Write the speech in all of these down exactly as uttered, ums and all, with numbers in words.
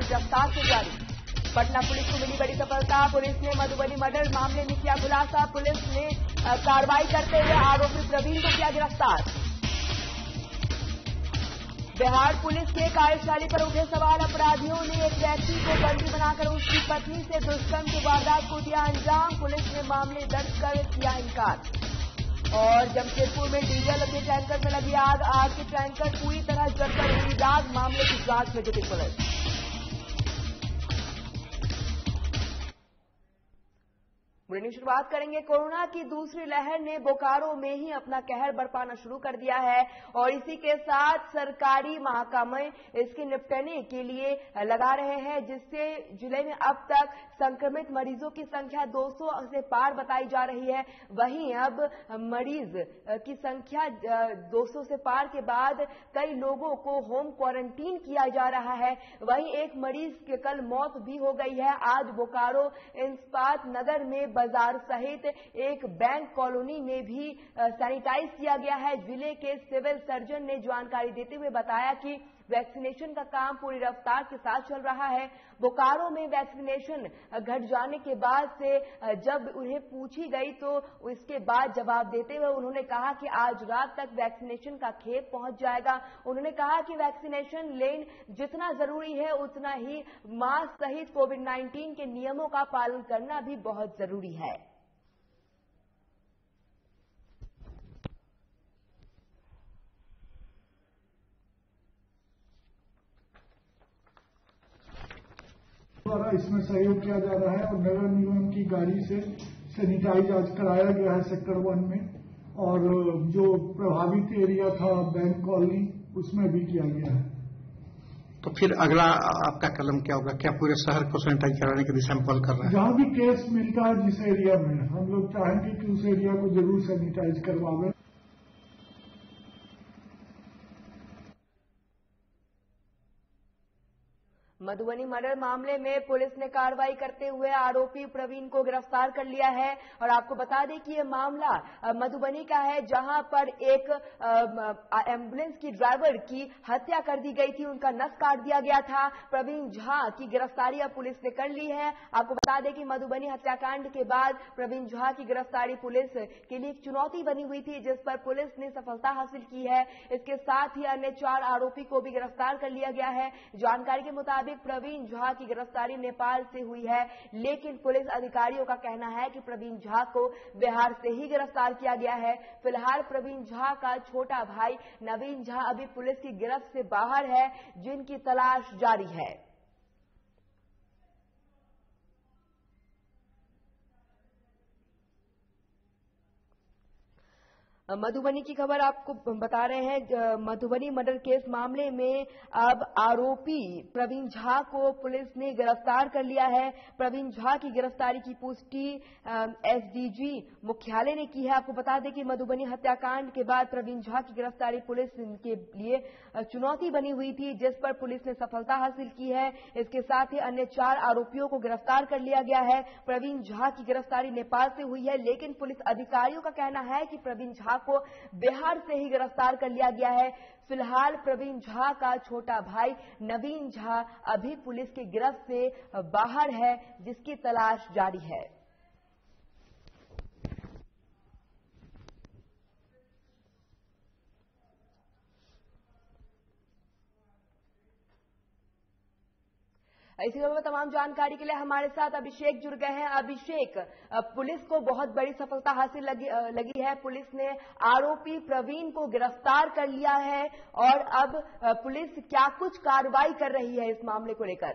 गिरफ्तार से जारी। पटना पुलिस को मिली बड़ी सफलता। पुलिस ने मधुबनी मर्डर मामले में किया खुलासा। पुलिस ने कार्रवाई करते हुए आरोपी प्रवीण को किया गिरफ्तार। बिहार पुलिस के कार्यशैली पर उठे सवाल। अपराधियों ने एक व्यक्ति को बंदी बनाकर उसकी पत्नी से दुष्कर्म की वारदात को दिया अंजाम। पुलिस ने मामले दर्ज कर किया इनकार। और जमशेदपुर में डीजल के टैंकर में लगी आग। आग के टैंकर पूरी तरह जलकर हुई राख। मामले की जांच में जुटी पुलिस। बुलेटिन शुरुआत करेंगे। कोरोना की दूसरी लहर ने बोकारो में ही अपना कहर बरपाना शुरू कर दिया है और इसी के साथ सरकारी महकमे इसके निपटने के लिए लगा रहे हैं, जिससे जिले में अब तक संक्रमित मरीजों की संख्या दो सौ से पार बताई जा रही है। वहीं अब मरीज की संख्या दो सौ से पार के बाद कई लोगों को होम क्वारंटीन किया जा रहा है। वहीं एक मरीज की कल मौत भी हो गई है। आज बोकारो इस्पात नगर में बाजार सहित एक बैंक कॉलोनी में भी सैनिटाइज किया गया है। जिले के सिविल सर्जन ने जानकारी देते हुए बताया कि वैक्सीनेशन का काम पूरी रफ्तार के साथ चल रहा है। बोकारो में वैक्सीनेशन घट जाने के बाद से जब उन्हें पूछी गई तो उसके बाद जवाब देते हुए उन्होंने कहा कि आज रात तक वैक्सीनेशन का खेप पहुंच जाएगा। उन्होंने कहा कि वैक्सीनेशन लेन जितना जरूरी है उतना ही मास्क सहित कोविड नाइन्टीन के नियमों का पालन करना भी बहुत जरूरी है। द्वारा इसमें सहयोग किया जा रहा है और नगर निगम की गाड़ी से सैनिटाइज आज कराया गया है सेक्टर वन में, और जो प्रभावित एरिया था बैंक कॉलोनी उसमें भी किया गया है। तो फिर अगला आपका कदम क्या होगा? क्या पूरे शहर को सैनिटाइज कराने के लिए सैंपल कर रहे हैं? जहां भी केस मिलता है जिस एरिया में, हम लोग चाहेंगे कि उस एरिया को जरूर सैनिटाइज करवावें। मधुबनी मर्डर मामले में पुलिस ने कार्रवाई करते हुए आरोपी प्रवीण को गिरफ्तार कर लिया है। और आपको बता दें कि यह मामला मधुबनी का है, जहां पर एक एम्बुलेंस की ड्राइवर की हत्या कर दी गई थी, उनका नस काट दिया गया था। प्रवीण झा की गिरफ्तारी अब पुलिस ने कर ली है। आपको बता दें कि मधुबनी हत्याकांड के बाद प्रवीण झा की गिरफ्तारी पुलिस के लिए एक चुनौती बनी हुई थी, जिस पर पुलिस ने सफलता हासिल की है। इसके साथ ही अन्य चार आरोपी को भी गिरफ्तार कर लिया गया है। जानकारी के मुताबिक प्रवीण झा की गिरफ्तारी नेपाल से हुई है, लेकिन पुलिस अधिकारियों का कहना है कि प्रवीण झा को बिहार से ही गिरफ्तार किया गया है। फिलहाल प्रवीण झा का छोटा भाई नवीन झा अभी पुलिस की गिरफ्त से बाहर है, जिनकी तलाश जारी है। मधुबनी की खबर आपको बता रहे हैं। मधुबनी मर्डर केस मामले में अब आरोपी प्रवीण झा को पुलिस ने गिरफ्तार कर लिया है। प्रवीण झा की गिरफ्तारी की पुष्टि एसडीजी मुख्यालय ने की है। आपको बता दें कि मधुबनी हत्याकांड के बाद प्रवीण झा की गिरफ्तारी पुलिस के लिए चुनौती बनी हुई थी, जिस पर पुलिस ने सफलता हासिल की है। इसके साथ ही अन्य चार आरोपियों को गिरफ्तार कर लिया गया है। प्रवीण झा की गिरफ्तारी नेपाल से हुई है, लेकिन पुलिस अधिकारियों का कहना है कि प्रवीण झा को बिहार से ही गिरफ्तार कर लिया गया है। फिलहाल प्रवीण झा का छोटा भाई नवीन झा अभी पुलिस की गिरफ्त से बाहर है, जिसकी तलाश जारी है। इसी तरह तमाम जानकारी के लिए हमारे साथ अभिषेक जुड़ गए हैं। अभिषेक, पुलिस को बहुत बड़ी सफलता हासिल लगी, लगी है। पुलिस ने आरोपी प्रवीण को गिरफ्तार कर लिया है और अब पुलिस क्या कुछ कार्रवाई कर रही है इस मामले को लेकर?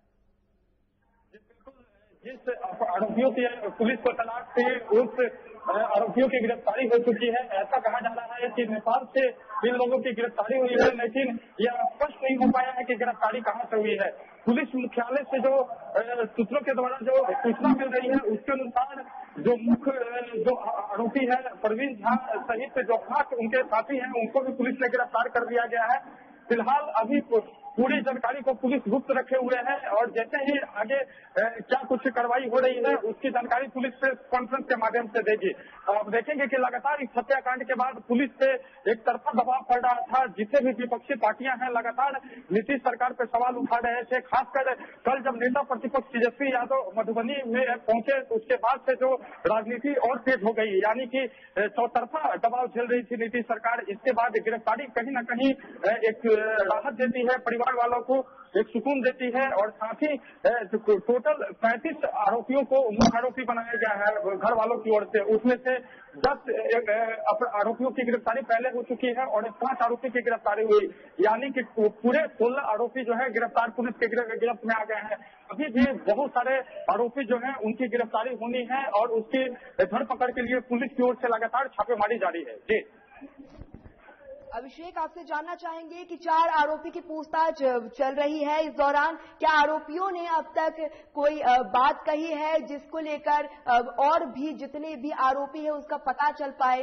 जिस आरोपियों की पुलिस को तलाश थी उस आरोपियों की गिरफ्तारी हो चुकी है। ऐसा कहा जा रहा है कि नेपाल से इन लोगों की गिरफ्तारी हुई है, लेकिन यह स्पष्ट नहीं हो पाया है कि गिरफ्तारी कहां से हुई है। पुलिस मुख्यालय से जो सूत्रों के द्वारा जो सूचना मिल रही है उसके अनुसार जो मुख्य जो आरोपी है प्रवीण झा सहित जो खास उनके साथी हैं उनको भी पुलिस ने गिरफ्तार कर दिया गया है। फिलहाल अभी पूरी जानकारी को पुलिस गुप्त रखे हुए है और जैसे ही आगे क्या कुछ कार्रवाई हो रही है उसकी जानकारी पुलिस प्रेस कॉन्फ्रेंस के माध्यम से देगी। आप देखेंगे कि लगातार इस हत्याकांड के बाद पुलिस पे एक तरफा दबाव पड़ रहा था। जितने भी विपक्षी पार्टियां हैं लगातार नीतीश सरकार पर सवाल उठा रहे थे। खासकर कल जब नेता प्रतिपक्ष तेजस्वी यादव मधुबनी में पहुंचे तो उसके बाद से जो राजनीति और तेज हो गई, यानी कि चौतरफा दबाव झेल रही थी नीतीश सरकार। इसके बाद गिरफ्तारी कहीं न कहीं एक राहत देती है, परिवार वालों को एक सुकून देती है और साथ ही टोटल पैंतीस आरोपियों को मुख्य आरोपी बनाया गया है घर वालों की ओर से। उसमें से दस आरोपियों की गिरफ्तारी पहले हो चुकी है और पांच आरोपी की गिरफ्तारी हुई, यानी कि पूरे सोलह आरोपी जो है गिरफ्तार पुलिस के गिरफ्त में आ गए हैं। अभी भी बहुत सारे आरोपी जो है उनकी गिरफ्तारी होनी है और उसकी धरपकड़ के लिए पुलिस की ओर से लगातार छापेमारी जारी है। जी अभिषेक, आपसे जानना चाहेंगे कि चार आरोपी की पूछताछ चल रही है, इस दौरान क्या आरोपियों ने अब तक कोई बात कही है जिसको लेकर और भी जितने भी आरोपी है उसका पता चल पाए?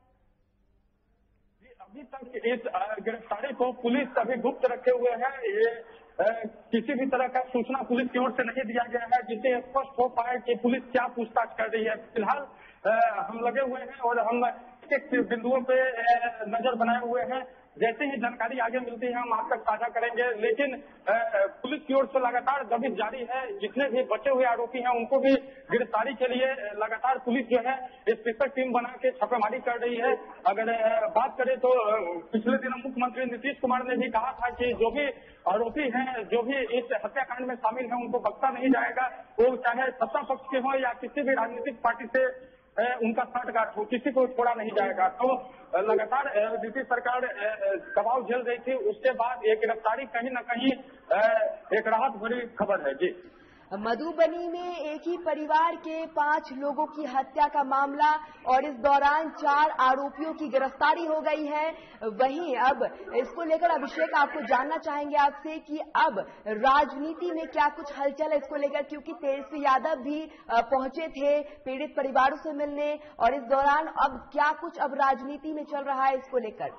अभी तक इस गिरफ्तारी को पुलिस अभी गुप्त रखे हुए है। ये किसी भी तरह का सूचना पुलिस की ओर से नहीं दिया गया है जिससे स्पष्ट हो पाए कि पुलिस क्या पूछताछ कर रही है। फिलहाल हम लगे हुए हैं और हम एक बिंदुओं पे नजर बनाए हुए हैं। जैसे ही जानकारी आगे मिलती है हम आप तक साझा करेंगे, लेकिन पुलिस की ओर से लगातार दबिश जारी है। जितने भी बचे हुए आरोपी हैं उनको भी गिरफ्तारी के लिए लगातार पुलिस जो है स्पेशल टीम बना के छापेमारी कर रही है। अगर बात करें तो पिछले दिनों मुख्यमंत्री नीतीश कुमार ने भी कहा था कि जो भी आरोपी हैं, जो भी इस हत्याकांड में शामिल हैं, उनको बख्शा नहीं जाएगा। वो चाहे सत्ता पक्ष के हो या किसी भी राजनीतिक पार्टी से उनका साठगांठ हो, किसी को छोड़ा नहीं जाएगा। तो लगातार नीतीश सरकार दबाव झेल रही थी, उसके बाद ये गिरफ्तारी कहीं न कहीं एक राहत भरी खबर है। जी मधुबनी में एक ही परिवार के पांच लोगों की हत्या का मामला और इस दौरान चार आरोपियों की गिरफ्तारी हो गई है। वहीं अब इसको लेकर अभिषेक आपको जानना चाहेंगे आपसे कि अब राजनीति में क्या कुछ हलचल है इसको लेकर, क्योंकि तेजस्वी यादव भी पहुंचे थे पीड़ित परिवारों से मिलने और इस दौरान अब क्या कुछ अब राजनीति में चल रहा है इसको लेकर?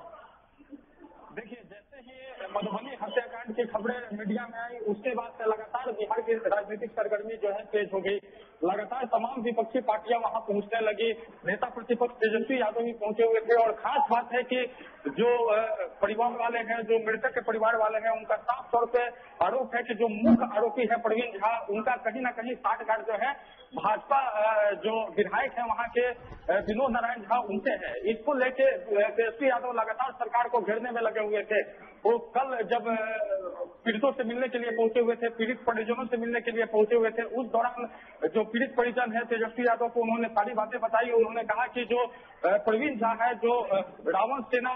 देखिए, जैसे ही मधुबनी हत्याकांड की खबरें मीडिया में आई उसके बाद से लगातार बिहार की राजनीतिक सरगर्मी जो है तेज हो गई। लगातार तमाम विपक्षी पार्टियां वहां पहुंचने लगी। नेता प्रतिपक्ष तेजस्वी यादव भी पहुंचे हुए थे और खास बात है कि जो परिवार वाले हैं, जो मृतक के परिवार वाले हैं, उनका साफ तौर पे आरोप है कि जो मुख्य आरोपी है प्रवीण झा, उनका कहीं ना कहीं साठगांठ जो है भाजपा जो विधायक है वहां के विनोद नारायण झा उनसे है। इसको लेके तेजस्वी यादव लगातार सरकार को घेरने में लगे हुए थे। वो कल जब पीड़ितों से मिलने के लिए पहुंचे हुए थे, पीड़ित परिजनों से मिलने के लिए पहुंचे हुए थे, उस दौरान जो पीड़ित परिजन है तेजस्वी यादव को उन्होंने सारी बातें बताई। उन्होंने कहा कि जो प्रवीण झा है, जो रावण सेना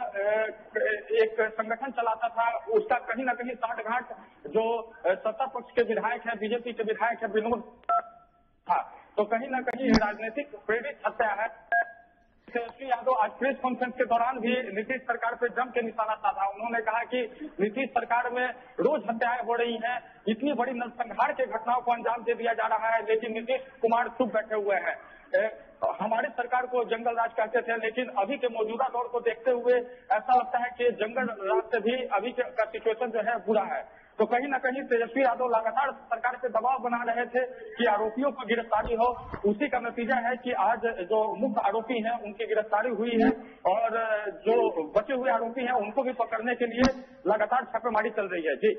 एक संगठन चलाता था, उसका कहीं ना कहीं साठगांठ जो सत्ता पक्ष के विधायक है, बीजेपी के विधायक है विनोद था, तो कहीं ना कहीं राजनीतिक प्रेरित हत्या है। तेजस्वी यादव आज प्रेस कॉन्फ्रेंस के दौरान भी नीतीश सरकार पर जम के निशाना साधा। उन्होंने कहा कि नीतीश सरकार में रोज हत्याएं हो रही हैं, इतनी बड़ी नरसंहार के घटनाओं को अंजाम दे दिया जा रहा है, लेकिन नीतीश कुमार चुप बैठे हुए हैं। हमारी सरकार को जंगल राज कहते थे, लेकिन अभी के मौजूदा दौर को देखते हुए ऐसा लगता है कि जंगल राज से भी अभी का सिचुएशन जो है बुरा है। तो कहीं ना कहीं तेजस्वी यादव लगातार सरकार पे दबाव बना रहे थे कि आरोपियों को गिरफ्तारी हो। उसी का नतीजा है कि आज जो मुख्य आरोपी हैं उनकी गिरफ्तारी हुई है और जो बचे हुए आरोपी हैं उनको भी पकड़ने के लिए लगातार छापेमारी चल रही है। जी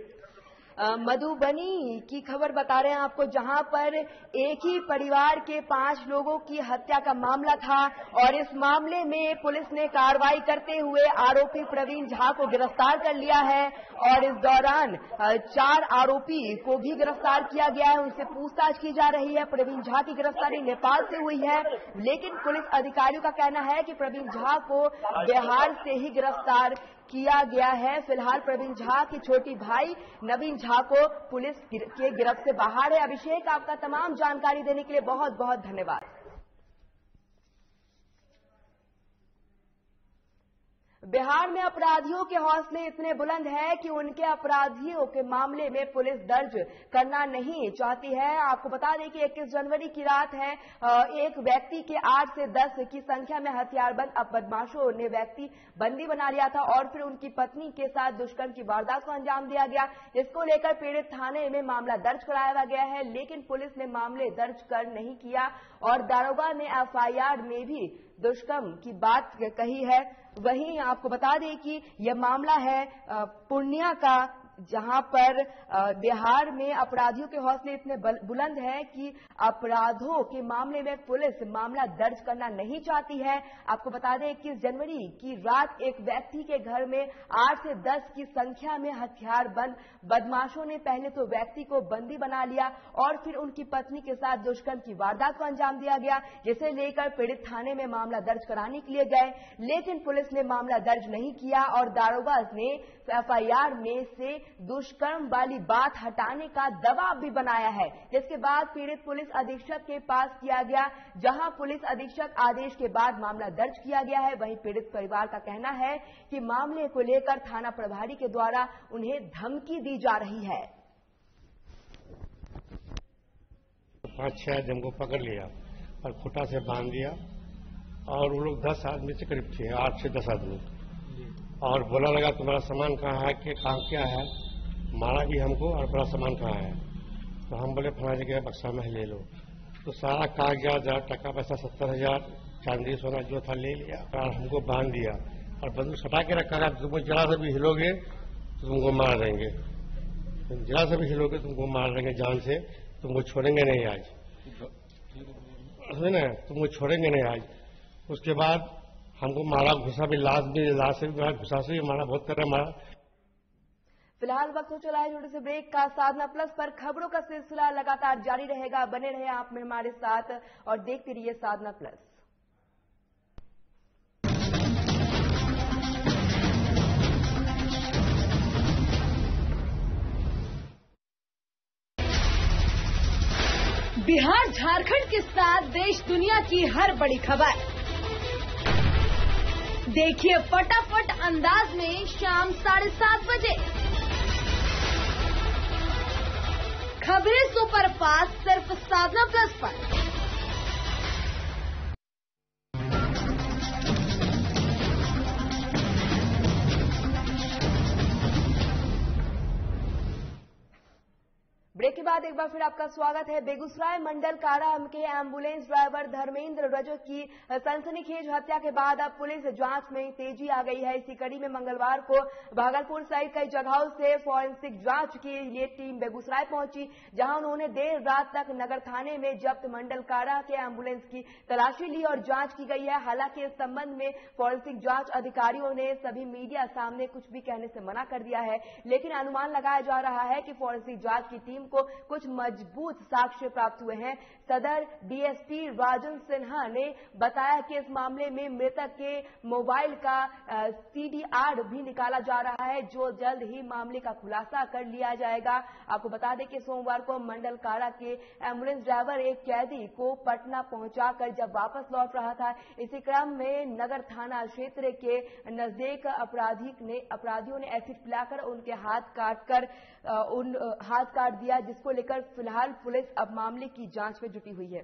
मधुबनी की खबर बता रहे हैं आपको, जहां पर एक ही परिवार के पांच लोगों की हत्या का मामला था और इस मामले में पुलिस ने कार्रवाई करते हुए आरोपी प्रवीण झा को गिरफ्तार कर लिया है और इस दौरान चार आरोपी को भी गिरफ्तार किया गया है, उनसे पूछताछ की जा रही है। प्रवीण झा की गिरफ्तारी नेपाल से हुई है, लेकिन पुलिस अधिकारियों का कहना है कि प्रवीण झा को बिहार से ही गिरफ्तार किया गया है। फिलहाल प्रवीण झा के छोटी भाई नवीन झा को पुलिस के गिरफ्त से बाहर है। अभिषेक, आपका तमाम जानकारी देने के लिए बहुत बहुत धन्यवाद। बिहार में अपराधियों के हौसले इतने बुलंद है कि उनके अपराधियों के मामले में पुलिस दर्ज करना नहीं चाहती है। आपको बता दें कि इक्कीस जनवरी की रात है, एक व्यक्ति के आठ से दस की संख्या में हथियारबंद बदमाशों ने व्यक्ति बंदी बना लिया था और फिर उनकी पत्नी के साथ दुष्कर्म की वारदात को अंजाम दिया गया। इसको लेकर पीड़ित थाने में मामला दर्ज कराया गया है, लेकिन पुलिस ने मामले दर्ज कर नहीं किया और दारोगा ने एफ आई आर में भी दुष्कर्म की बात कही है। वहीं आपको बता दें कि यह मामला है पूर्णिया का, जहां पर बिहार में अपराधियों के हौसले इतने बुलंद हैं कि अपराधों के मामले में पुलिस मामला दर्ज करना नहीं चाहती है। आपको बता दें इक्कीस जनवरी की रात एक व्यक्ति के घर में आठ से दस की संख्या में हथियारबंद बदमाशों ने पहले तो व्यक्ति को बंदी बना लिया और फिर उनकी पत्नी के साथ दुष्कर्म की वारदात को अंजाम दिया गया, जिसे लेकर पीड़ित थाने में मामला दर्ज कराने के लिए गए, लेकिन पुलिस ने मामला दर्ज नहीं किया और दारोगा ने एफ आई आर में से दुष्कर्म वाली बात हटाने का दबाव भी बनाया है, जिसके बाद पीड़ित पुलिस अधीक्षक के पास किया गया, जहां पुलिस अधीक्षक आदेश के बाद मामला दर्ज किया गया है। वहीं पीड़ित परिवार का कहना है कि मामले को लेकर थाना प्रभारी के द्वारा उन्हें धमकी दी जा रही है। पांच छह आदमी हमको पकड़ लिया और खूटा से बांध दिया और वो लोग दस आदमी से करीब थे, आठ से दस आदमी, और बोला लगा तुम्हारा सामान कहाँ है, कि कहाँ क्या है, मारा भी हमको और बड़ा सामान कहाँ है। तो हम बोले फला जगह बक्सा में ले लो। तो सारा कागजात, टका पैसा सत्तर हजार चांदी सोना जो था ले लिया और हमको बांध दिया और बंदूक सटा के रखा था, तुमको जरा से भी हिलोगे तो तुमको मार देंगे, जरा से भी हिलोगे तुमको मार देंगे जान से, तुमको छोड़ेंगे नहीं आज, है ना, तुमको छोड़ेंगे नहीं आज। उसके बाद हमको मारा, घुसा भी, लाश भी, लाश से भी मारा, घुसा से भी मारा, बहुत तरह मारा। फिलहाल वक्त हो चला है छोटे से ब्रेक का। साधना प्लस पर खबरों का सिलसिला लगातार जारी रहेगा, बने रहे आप में हमारे साथ और देखते रहिए साधना प्लस। बिहार झारखंड के साथ देश दुनिया की हर बड़ी खबर देखिए फटाफट अंदाज में शाम साढ़े सात बजे। खबरें सुपरफास्ट सिर्फ साधना प्लस पर। ब्रेक के बाद एक बार फिर आपका स्वागत है। बेगूसराय मंडल कारा के एम्बुलेंस ड्राइवर धर्मेंद्र रजक की सनसनीखेज हत्या के बाद अब पुलिस जांच में तेजी आ गई है। इसी कड़ी में मंगलवार को भागलपुर सहित कई जगहों से फॉरेंसिक जांच के लिए टीम बेगूसराय पहुंची, जहां उन्होंने देर रात तक नगर थाने में जब्त मंडल कारा के एम्बुलेंस की तलाशी ली और जांच की गई है। हालांकि इस संबंध में फॉरेंसिक जांच अधिकारियों ने सभी मीडिया सामने कुछ भी कहने से मना कर दिया है, लेकिन अनुमान लगाया जा रहा है कि फॉरेंसिक जांच की टीम को कुछ मजबूत साक्ष्य प्राप्त हुए हैं। सदर D S P Rajan Sinha ने बताया कि इस मामले में मृतक के मोबाइल का सी डी आर भी निकाला जा रहा है, जो जल्द ही मामले का खुलासा कर लिया जाएगा। आपको बता दें कि सोमवार को मंडल कारा के एम्बुलेंस ड्राइवर एक कैदी को पटना पहुंचाकर जब वापस लौट रहा था, इसी क्रम में नगर थाना क्षेत्र के नजदीक अपराधी ने अपराधियों ने एसिड पिलाकर उनके हाथ काटकर उन हाथ काट दिया, जिसको लेकर फिलहाल पुलिस अब मामले की जांच में जुटी हुई है।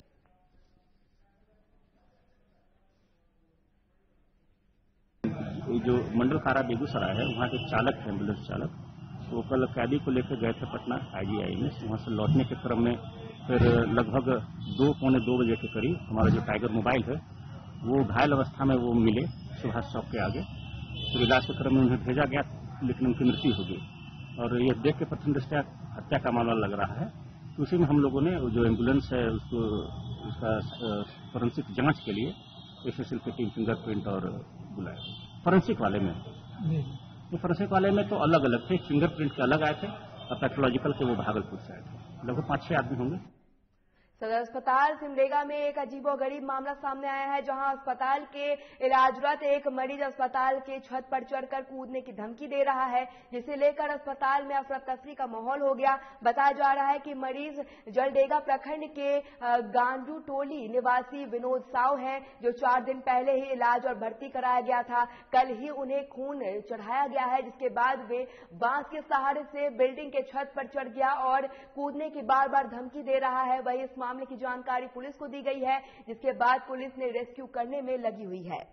जो मंडल कारा बेगूसराय है, वहाँ के चालक है, एम्बुलेंस चालक, तो कल कैदी को लेकर गए थे पटना आई जी आई में। वहाँ से लौटने के क्रम में फिर लगभग दो पौने दो बजे के करीब हमारा जो टाइगर मोबाइल है वो घायल अवस्था में वो मिले सुभाष चौक के आगे। फिर इलाज के क्रम में उन्हें भेजा गया, लेकिन उनकी मृत्यु हो गई और ये देख के प्रथम दृष्टया हत्या का मामला लग रहा है। तो उसी में हम लोगों ने जो एम्बुलेंस है उसको उसका फोरेंसिक जांच के लिए एसएसएल की टीम फिंगरप्रिंट और बुलाया। फोरेंसिक वाले में तो फोरेंसिक वाले में तो अलग अलग थे, फिंगरप्रिंट के अलग आए थे और पैथोलॉजिकल के वो भागलपुर से आए थे। लगभग पांच छह आदमी होंगे। सदर अस्पताल सिमडेगा में एक अजीबोगरीब मामला सामने आया है, जहां अस्पताल के इलाजरत एक मरीज अस्पताल के छत पर चढ़कर कूदने की धमकी दे रहा है, जिसे लेकर अस्पताल में अफरा तफरी का माहौल हो गया। बताया जा रहा है कि मरीज जलडेगा प्रखंड के गांजू टोली निवासी विनोद साव है, जो चार दिन पहले ही इलाज और भर्ती कराया गया था। कल ही उन्हें खून चढ़ाया गया है, जिसके बाद वे बांस के सहारे से बिल्डिंग के छत पर चढ़ गया और कूदने की बार बार धमकी दे रहा है। वही इस मामले की जानकारी पुलिस को दी गई है, जिसके बाद पुलिस ने रेस्क्यू करने में लगी हुई है।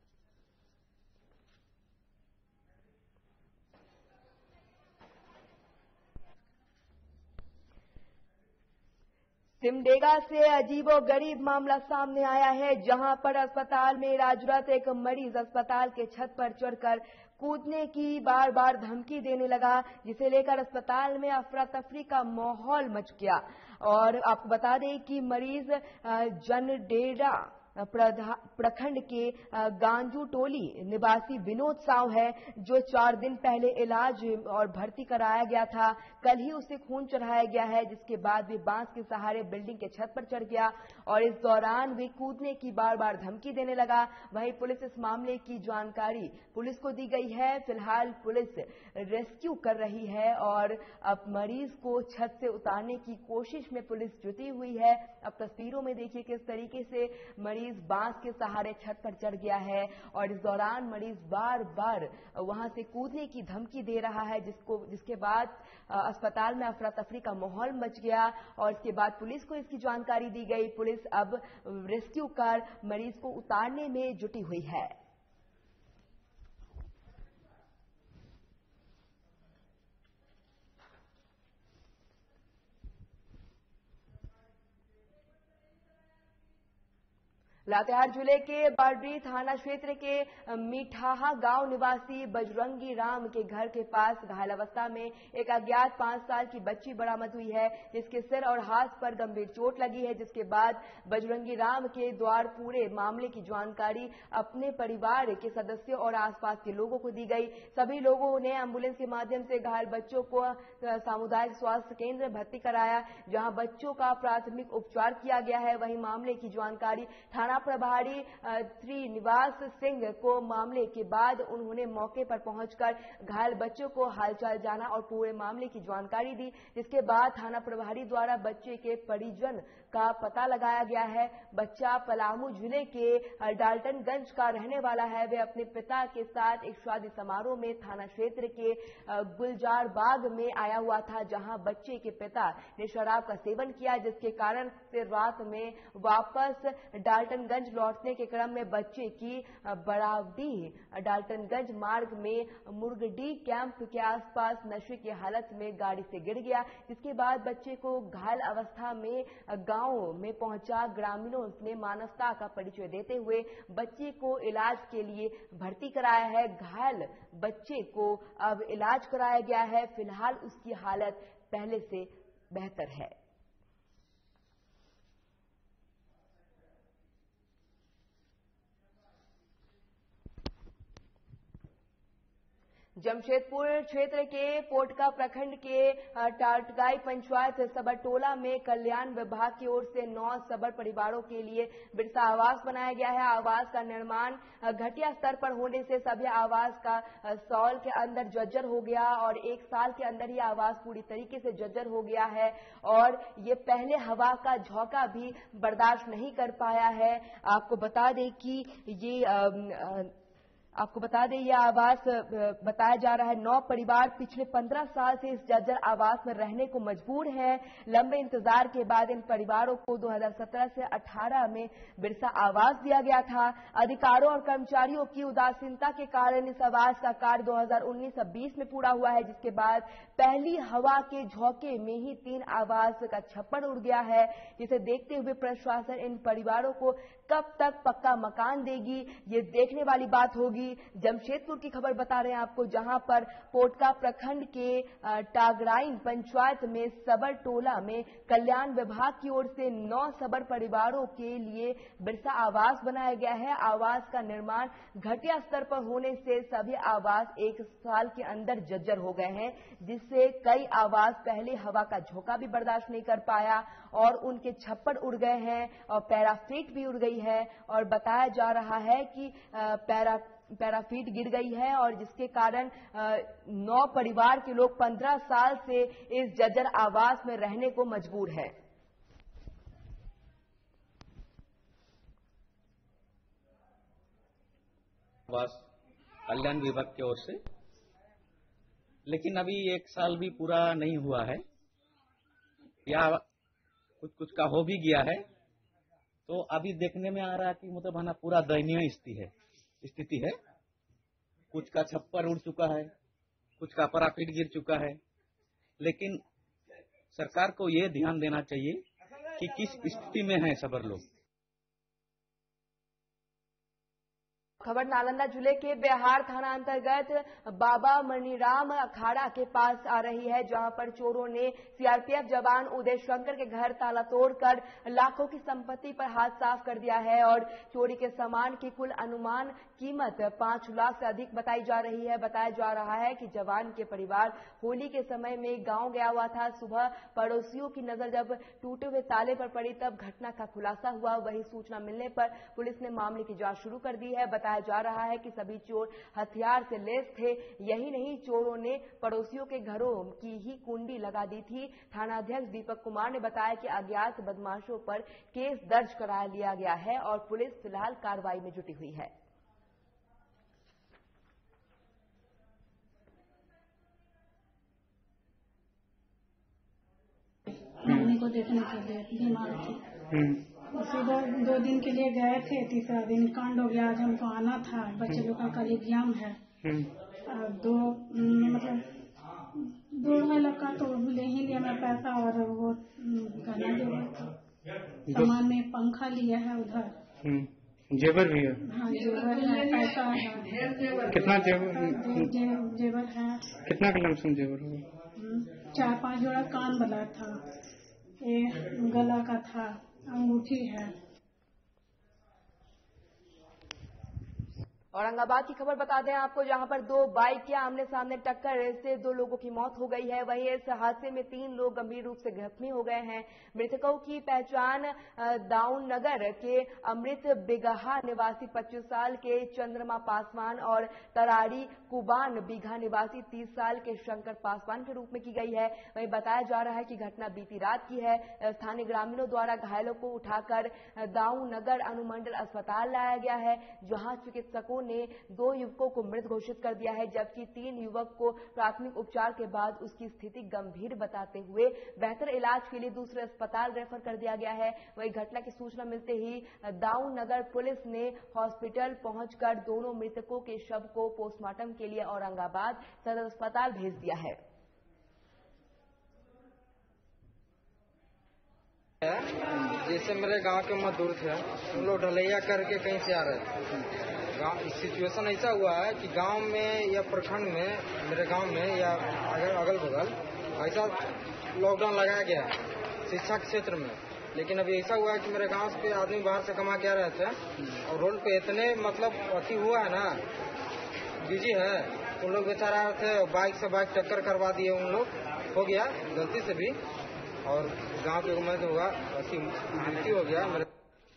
सिमडेगा से अजीबोगरीब मामला सामने आया है, जहां पर अस्पताल में इलाजरत एक मरीज अस्पताल के छत पर चढ़कर कूदने की बार बार धमकी देने लगा, जिसे लेकर अस्पताल में अफरा तफरी का माहौल मच गया। और आपको बता दें कि मरीज जनडेरा प्रखंड के गांजू टोली निवासी विनोद साव है, जो चार दिन पहले इलाज और भर्ती कराया गया था। कल ही उसे खून चढ़ाया गया है, जिसके बाद वे बांस के सहारे बिल्डिंग के छत पर चढ़ गया और इस दौरान वे कूदने की बार बार धमकी देने लगा। वहीं पुलिस इस मामले की जानकारी पुलिस को दी गई है। फिलहाल पुलिस रेस्क्यू कर रही है और अब मरीज को छत से उतारने की कोशिश में पुलिस जुटी हुई है। अब तस्वीरों में देखिए किस तरीके से मरीज बांस के सहारे छत पर चढ़ गया है और इस दौरान मरीज बार बार वहां से कूदने की धमकी दे रहा है, जिसको जिसके बाद अस्पताल में अफरा तफरी का माहौल मच गया और इसके बाद पुलिस को इसकी जानकारी दी गई। पुलिस अब रेस्क्यू कर मरीज को उतारने में जुटी हुई है। लातेहार जिले के बारडीह थाना क्षेत्र के मीठाहा गांव निवासी बजरंगी राम के घर के पास घायल अवस्था में एक अज्ञात पांच साल की बच्ची बरामद हुई है, जिसके सिर और हाथ पर गंभीर चोट लगी है। जिसके बाद बजरंगी राम के द्वार पूरे मामले की जानकारी अपने परिवार के सदस्यों और आसपास के लोगों को दी गई। सभी लोगों ने एम्बुलेंस के माध्यम से घायल बच्चों को सामुदायिक स्वास्थ्य केंद्र भर्ती कराया, जहां बच्चों का प्राथमिक उपचार किया गया है। वहीं मामले की जानकारी थाना प्रभारी श्रीनिवास सिंह को मामले के बाद उन्होंने मौके पर पहुंचकर घायल बच्चों को हालचाल जाना और पूरे मामले की जानकारी दी, जिसके बाद थाना प्रभारी द्वारा बच्चे के परिजन का पता लगाया गया है। बच्चा पलामू जिले के डाल्टनगंज का रहने वाला है। वे अपने पिता के साथ एक शादी समारोह में थाना क्षेत्र के गुलजार बाग में आया हुआ था, जहां बच्चे के पिता ने शराब का सेवन किया, जिसके कारण से रात में वापस डाल्टन गंज लौटने के क्रम में बच्चे की बरावडीह डाल्टनगंज मार्ग में मुर्गडी कैंप के आसपास नशे की हालत में गाड़ी से गिर गया, जिसके बाद बच्चे को घायल अवस्था में गांव में पहुंचा। ग्रामीणों ने मानवता का परिचय देते हुए बच्चे को इलाज के लिए भर्ती कराया है। घायल बच्चे को अब इलाज कराया गया है। फिलहाल उसकी हालत पहले से बेहतर है। जमशेदपुर क्षेत्र के पोटका प्रखंड के टाटगाई पंचायत सबरटोला में कल्याण विभाग की ओर से नौ सबर परिवारों के लिए बिरसा आवास बनाया गया है। आवास का निर्माण घटिया स्तर पर होने से सभी आवास का सौल के अंदर जर्जर हो गया और एक साल के अंदर ही आवास पूरी तरीके से जर्जर हो गया है और ये पहले हवा का झोंका भी बर्दाश्त नहीं कर पाया है। आपको बता दें कि ये आ, आ, आपको बता दें यह आवास बताया जा रहा है नौ परिवार पिछले पंद्रह साल से इस जर्जर आवास में रहने को मजबूर हैं। लंबे इंतजार के बाद इन परिवारों को दो हज़ार सत्रह से अठारह में बिरसा आवास दिया गया था। अधिकारियों और कर्मचारियों की उदासीनता के कारण इस आवास का कार्य दो हज़ार उन्नीस बीस में पूरा हुआ है, जिसके बाद पहली हवा के झोंके में ही तीन आवास का छप्पर उड़ गया है, जिसे देखते हुए प्रशासन इन परिवारों को कब तक पक्का मकान देगी, ये देखने वाली बात होगी। अभी जमशेदपुर की खबर बता रहे हैं आपको, जहां पर पोटका प्रखंड के टागराइन पंचायत में सबर टोला में कल्याण विभाग की ओर से नौ सबर परिवारों के लिए बिरसा आवास बनाया गया है। आवास का निर्माण घटिया स्तर पर होने से सभी आवास एक साल के अंदर जर्जर हो गए हैं, जिससे कई आवास पहले हवा का झोंका भी बर्दाश्त नहीं कर पाया और उनके छप्पर उड़ गए हैं और पैराफीट भी उड़ गई है। और बताया जा रहा है कि पैरा पैराफीट गिर गई है और जिसके कारण नौ परिवार के लोग पंद्रह साल से इस जर्जर आवास में रहने को मजबूर है। आवास कल्याण विभाग की ओर से, लेकिन अभी एक साल भी पूरा नहीं हुआ है या कुछ कुछ का हो भी गया है, तो अभी देखने में आ रहा है कि मतलब है पूरा दयनीय स्थिति है स्थिति है कुछ का छप्पर उड़ चुका है, कुछ का पैराफीट गिर चुका है। लेकिन सरकार को ये ध्यान देना चाहिए कि किस स्थिति में है सबर लोग। खबर नालंदा जिले के बिहार थाना अंतर्गत बाबा मणिराम अखाड़ा के पास आ रही है, जहां पर चोरों ने सीआरपीएफ जवान उदय शंकर के घर ताला तोड़कर लाखों की संपत्ति पर हाथ साफ कर दिया है और चोरी के सामान की कुल अनुमान कीमत पांच लाख से अधिक बताई जा रही है। बताया जा रहा है कि जवान के परिवार होली के समय में गांव गया हुआ था। सुबह पड़ोसियों की नजर जब टूटे हुए ताले पर पड़ी तब घटना का खुलासा हुआ। वही सूचना मिलने पर पुलिस ने मामले की जांच शुरू कर दी है। बताया जा रहा है कि सभी चोर हथियार से लैस थे। यही नहीं, चोरों ने पड़ोसियों के घरों की ही कुंडी लगा दी थी। थानाध्यक्ष दीपक कुमार ने बताया कि अज्ञात बदमाशों पर केस दर्ज करा लिया गया है और पुलिस फिलहाल कार्रवाई में जुटी हुई है। मम्मी को देखने के लिए बीमार थी, सुबह दो दिन के लिए गए थे, तीसरा दिन कांड हो गया। आज हमको आना था, बच्चे लोग का कल एग्जाम है। दो मतलब दो ढाई लाख का तो ले ही लिया मैं पैसा और वो गहना जेवर था, सामान में पंखा लिया है उधर, जेवर भी है। हाँ जेवर है, पैसा है। कितना जेवर जे, जेवर है? कितना का लमसम जेवर होगा? चार पांच जोड़ा कान वाला था, एक गला का था, अंगूठी है। औरंगाबाद की खबर बता दें आपको, जहां पर दो बाइक के आमने सामने टक्कर से दो लोगों की मौत हो गई है। वहीं इस हादसे में तीन लोग गंभीर रूप से जख्मी हो गए हैं। मृतकों की पहचान दाऊन नगर के अमृत बिगहा निवासी पच्चीस साल के चंद्रमा पासवान और तराड़ी कुबान बीघा निवासी तीस साल के शंकर पासवान के रूप में की गई है। वहीं बताया जा रहा है कि घटना बीती रात की है। स्थानीय ग्रामीणों द्वारा घायलों को उठाकर दाऊन नगर अनुमंडल अस्पताल लाया गया है, जहां चिकित्सकों ने दो युवकों को मृत घोषित कर दिया है, जबकि तीन युवक को प्राथमिक उपचार के बाद उसकी स्थिति गंभीर बताते हुए बेहतर इलाज के लिए दूसरे अस्पताल रेफर कर दिया गया है। वही घटना की सूचना मिलते ही दाऊन नगर पुलिस ने हॉस्पिटल पहुंचकर दोनों मृतकों के शव को पोस्टमार्टम के लिए औरंगाबाद सदर अस्पताल भेज दिया है। जैसे मेरे गांव के मजदूर थे, हम लोग ढलैया करके कहीं से आ रहे थे। गांव सिचुएशन ऐसा हुआ है कि गांव में या प्रखंड में, मेरे गांव में या अगर अगल बगल ऐसा लॉकडाउन लगाया गया शिक्षा के क्षेत्र में। लेकिन अभी ऐसा हुआ है कि मेरे गांव से आदमी बाहर से कमा के आ रहे थे और रोड पे इतने मतलब अति हुआ है ना, बिजी है, तो लोग बेचारा थे बाइक से बाइक टक्कर करवा दिए उन लोग, हो गया गलती से भी, और गांव के उम्र में हुआ अति मृत्यु हो गया। मेरे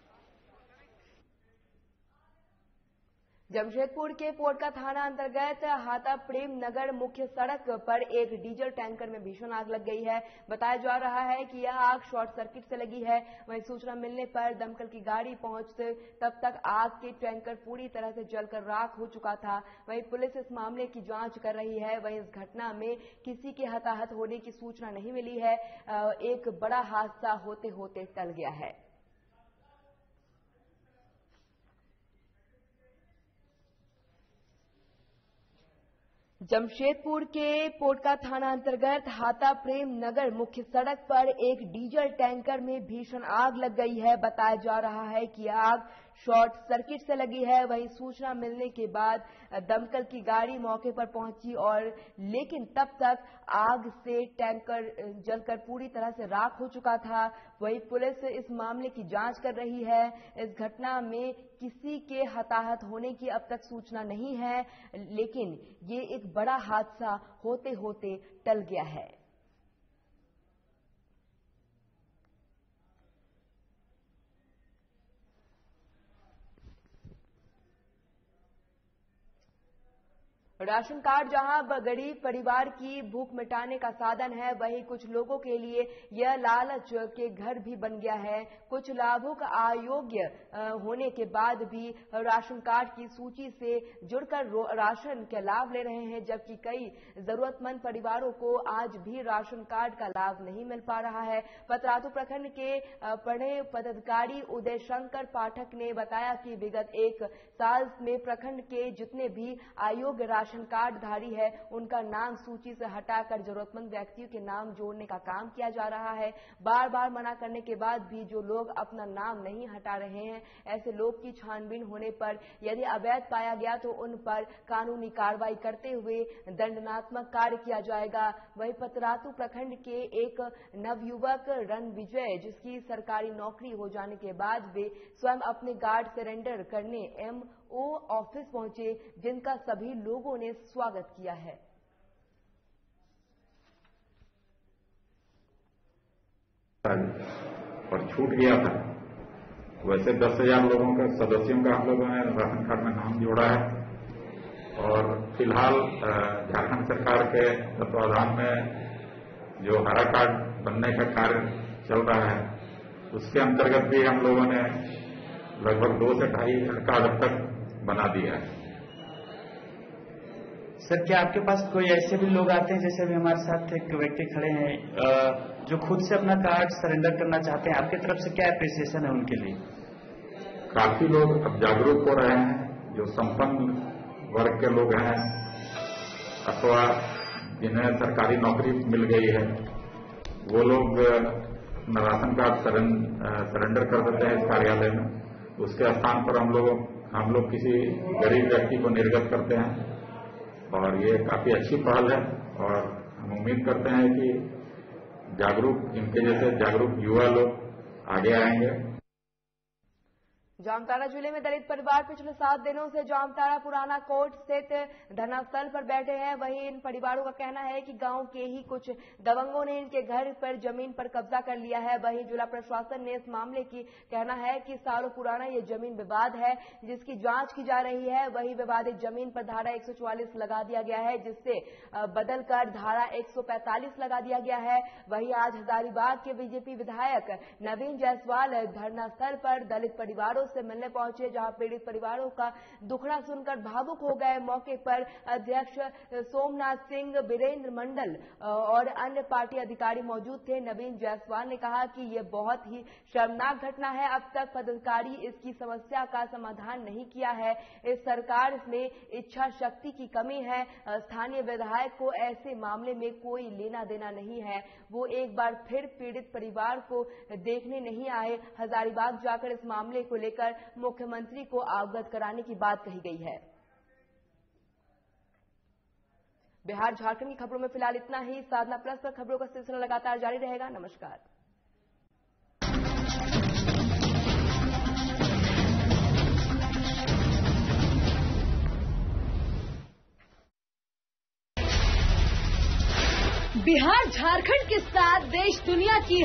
जमशेदपुर के पोटका थाना अंतर्गत हाता प्रेम नगर मुख्य सड़क पर एक डीजल टैंकर में भीषण आग लग गई है। बताया जा रहा है कि यह आग शॉर्ट सर्किट से लगी है। वहीं सूचना मिलने पर दमकल की गाड़ी पहुंचते तब तक आग के टैंकर पूरी तरह से जलकर राख हो चुका था। वहीं पुलिस इस मामले की जांच कर रही है। वहीं इस घटना में किसी के हताहत होने की सूचना नहीं मिली है। एक बड़ा हादसा होते होते टल गया है। जमशेदपुर के पोटका थाना अंतर्गत हाता प्रेम नगर मुख्य सड़क पर एक डीजल टैंकर में भीषण आग लग गई है। बताया जा रहा है कि आग शॉर्ट सर्किट से लगी है। वहीं सूचना मिलने के बाद दमकल की गाड़ी मौके पर पहुंची और लेकिन तब तक आग से टैंकर जलकर पूरी तरह से राख हो चुका था। वहीं पुलिस इस मामले की जांच कर रही है। इस घटना में किसी के हताहत होने की अब तक सूचना नहीं है, लेकिन ये एक बड़ा हादसा होते होते टल गया है। राशन कार्ड जहां गरीब परिवार की भूख मिटाने का साधन है, वहीं कुछ लोगों के लिए यह लालच के घर भी बन गया है। कुछ लाभुक अयोग्य होने के बाद भी राशन कार्ड की सूची से जुड़कर राशन के लाभ ले रहे हैं, जबकि कई जरूरतमंद परिवारों को आज भी राशन कार्ड का लाभ नहीं मिल पा रहा है। पतरातू प्रखंड के पढ़े पदाधिकारी उदय शंकर पाठक ने बताया कि विगत एक साल में प्रखंड के जितने भी अयोग्य राशन कार्डधारी है, उनका नाम सूची से हटाकर जरूरतमंद व्यक्तियों के नाम जोड़ने का काम किया जा रहा है। बार बार मना करने के बाद भी जो लोग अपना नाम नहीं हटा रहे हैं, ऐसे लोग की छानबीन होने पर यदि अवैध पाया गया तो उन पर कानूनी कार्रवाई करते हुए दंडात्मक कार्य किया जाएगा। वहीं पतरातू प्रखंड के एक नवयुवक रणविजय, जिसकी सरकारी नौकरी हो जाने के बाद वे स्वयं अपने गार्ड सरेंडर करने एम ओ ऑफिस पहुंचे, जिनका सभी लोगों ने स्वागत किया है। और छूट गया था। वैसे दस हजार लोगों का सदस्यों का हम लोगों ने राशन कार्ड में नाम जोड़ा है और फिलहाल झारखंड सरकार के तत्वाधान में जो हरा कार्ड बनने का कार्य चल रहा है, उसके अंतर्गत भी हम लोगों ने लगभग दो से ढाई कार्ड अब तक बना दिया है। सर, क्या आपके पास कोई ऐसे भी लोग आते हैं, जैसे भी हमारे साथ एक व्यक्ति खड़े हैं, जो खुद से अपना कार्ड सरेंडर करना चाहते हैं, आपकी तरफ से क्या एप्रिसिएशन है उनके लिए? काफी लोग अब जागरूक हो रहे हैं। जो संपन्न वर्ग के लोग हैं अथवा जिन्हें सरकारी नौकरी मिल गई है, वो लोग अपना राशन कार्ड सरेंडर कर देते हैं इस कार्यालय में। उसके स्थान पर हम लोग हम लोग किसी गरीब व्यक्ति को निर्गत करते हैं और ये काफी अच्छी पहल है और हम उम्मीद करते हैं कि जागरूक इनके जैसे जागरूक युवा लोग आगे आएंगे। जामताड़ा जिले में दलित परिवार पिछले सात दिनों से जामताड़ा पुराना कोर्ट स्थित धरनास्थल पर बैठे हैं। वहीं इन परिवारों का कहना है कि गांव के ही कुछ दबंगों ने इनके घर पर जमीन पर कब्जा कर लिया है। वहीं जिला प्रशासन ने इस मामले की कहना है कि सालों पुराना ये जमीन विवाद है, जिसकी जांच की जा रही है। वहीं विवादित जमीन पर धारा एक सौ चौवालीस लगा दिया गया है, जिससे बदलकर धारा एक सौ पैंतालीस लगा दिया गया है। वहीं आज हजारीबाग के बीजेपी विधायक नवीन जायसवाल धरनास्थल पर दलित परिवारों से मिलने पहुंचे, जहां पीड़ित परिवारों का दुखड़ा सुनकर भावुक हो गए। मौके पर अध्यक्ष सोमनाथ सिंह, वीरेंद्र मंडल और अन्य पार्टी अधिकारी मौजूद थे। नवीन जायसवाल ने कहा कि यह बहुत ही शर्मनाक घटना है। अब तक पदाधिकारी इसकी समस्या का समाधान नहीं किया है। इस सरकार में इच्छा शक्ति की कमी है। स्थानीय विधायक को ऐसे मामले में कोई लेना देना नहीं है। वो एक बार फिर पीड़ित परिवार को देखने नहीं आए। हजारीबाग जाकर इस मामले को लेकर मुख्यमंत्री को अवगत कराने की बात कही गई है। बिहार झारखंड की खबरों में फिलहाल इतना ही। साधना प्लस पर खबरों का सिलसिला लगातार जारी रहेगा। नमस्कार। बिहार झारखंड के साथ देश दुनिया की